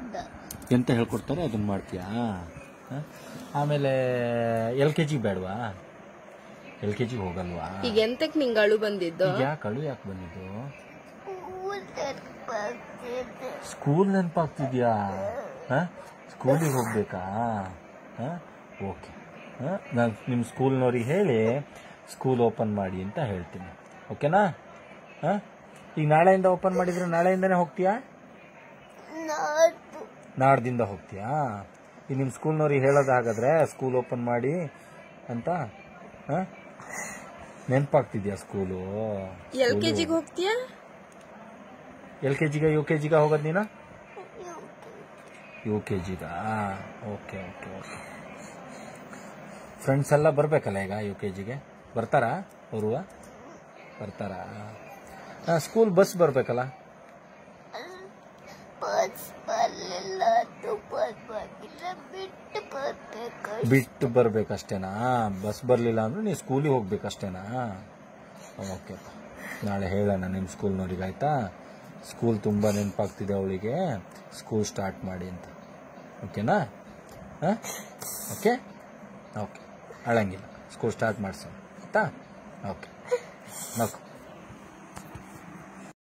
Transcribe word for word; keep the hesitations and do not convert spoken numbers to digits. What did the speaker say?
ಎಂತ ಹೇಳ್ಕೊಡ್ತಾರೆ ಅದನ್ನ ಮಾಡ್ತೀಯಾ? ಆಮೇಲೆ ಎಲ್ ಕೆ ಜಿ ಬೇಡವಾ? ಎಲ್ ಕೆ ಜಿಗೆ ಹೋಗಲ್ವಾ? ಈಗ ಎಂತಕ್ ನಿಂಗೆ ಅಳು ಬಂದಿದ್ದು? ಯಾಕೆ ಅಳು ಯಾಕೆ ಬಂದಿದ್ದು? ಸ್ಕೂಲ್ ನೆನಪಾಗ್ತಿದ್ಯಾ? ಸ್ಕೂಲಿಗೆ ಹೋಗ್ಬೇಕಾ? ಓಕೆ, ನಾನು ನಿಮ್ಮ ಸ್ಕೂಲ್ನವ್ರಿಗೆ ಹೇಳಿ ಸ್ಕೂಲ್ ಓಪನ್ ಮಾಡಿ ಅಂತ ಹೇಳ್ತೀನಿ. ಓಕೆನಾ? ಈಗ ನಾಳೆಯಿಂದ ಓಪನ್ ಮಾಡಿದ್ರೆ ನಾಳೆಯಿಂದನೇ ಹೋಗ್ತೀಯಾ? ನಾಡ್ದಿಂದ ಹೋಗ್ತೀಯಾ? ಈಗ ನಿಮ್ಮ ಸ್ಕೂಲ್ನವ್ರಿಗೆ ಹೇಳೋದು ಹಾಗಾದ್ರೆ ಸ್ಕೂಲ್ ಓಪನ್ ಮಾಡಿ ಅಂತ. ನೆನಪಾಗ್ತಿದ್ಯಾ ಸ್ಕೂಲು? ಎಲ್ ಕೆ ಜಿಗೆ ಹೋಗ್ತೀಯಾ? ಎಲ್ ಕೆ ಜಿಗ ಯು ಕೆ ಜಿಗ ಹೋಗೋದು ನೀನು? ಯು ಕೆ ಜಿಗ. Okay okay okay. ಫ್ರೆಂಡ್ಸ್ ಎಲ್ಲ ಬರ್ಬೇಕಲ್ಲ ಈಗ ಯು ಕೆ ಜಿಗೆ? ಬರ್ತಾರಾ ಅವರು? ಬರ್ತಾರಾ? ಸ್ಕೂಲ್ ಬಸ್ ಬರ್ಬೇಕಲ್ಲ? ಬಿಟ್ಟು ಬರ್ಬೇಕಷ್ಟೇನಾ? ಬಸ್ ಬರಲಿಲ್ಲ ಅಂದ್ರೆ ನೀವು ಸ್ಕೂಲಿಗೆ ಹೋಗ್ಬೇಕಷ್ಟೇನಾ? ಓಕೆ, ನಾಳೆ ಹೇಳೋಣ ನಿಮ್ಮ ಸ್ಕೂಲ್ನವ್ರಿಗೆ, ಆಯ್ತಾ? ಸ್ಕೂಲ್ ತುಂಬ ನೆನಪಾಗ್ತಿದೆ ಅವಳಿಗೆ, ಸ್ಕೂಲ್ ಸ್ಟಾರ್ಟ್ ಮಾಡಿ ಅಂತ. ಓಕೆನಾ? ಹಾಂ, ಓಕೆ ಓಕೆ, ಅಳಂಗಿಲ್ಲ, ಸ್ಕೂಲ್ ಸ್ಟಾರ್ಟ್ ಮಾಡಿಸೋಣ, ಆಯ್ತಾ? Okay okay.